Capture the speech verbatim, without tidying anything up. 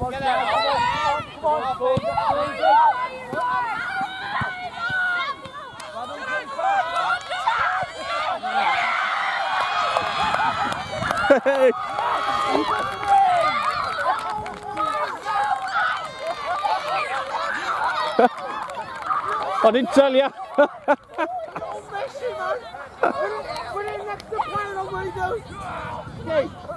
on, come on, come on, come on. Hey! I didn't tell you. Put it next to the planet, I'm ready to go.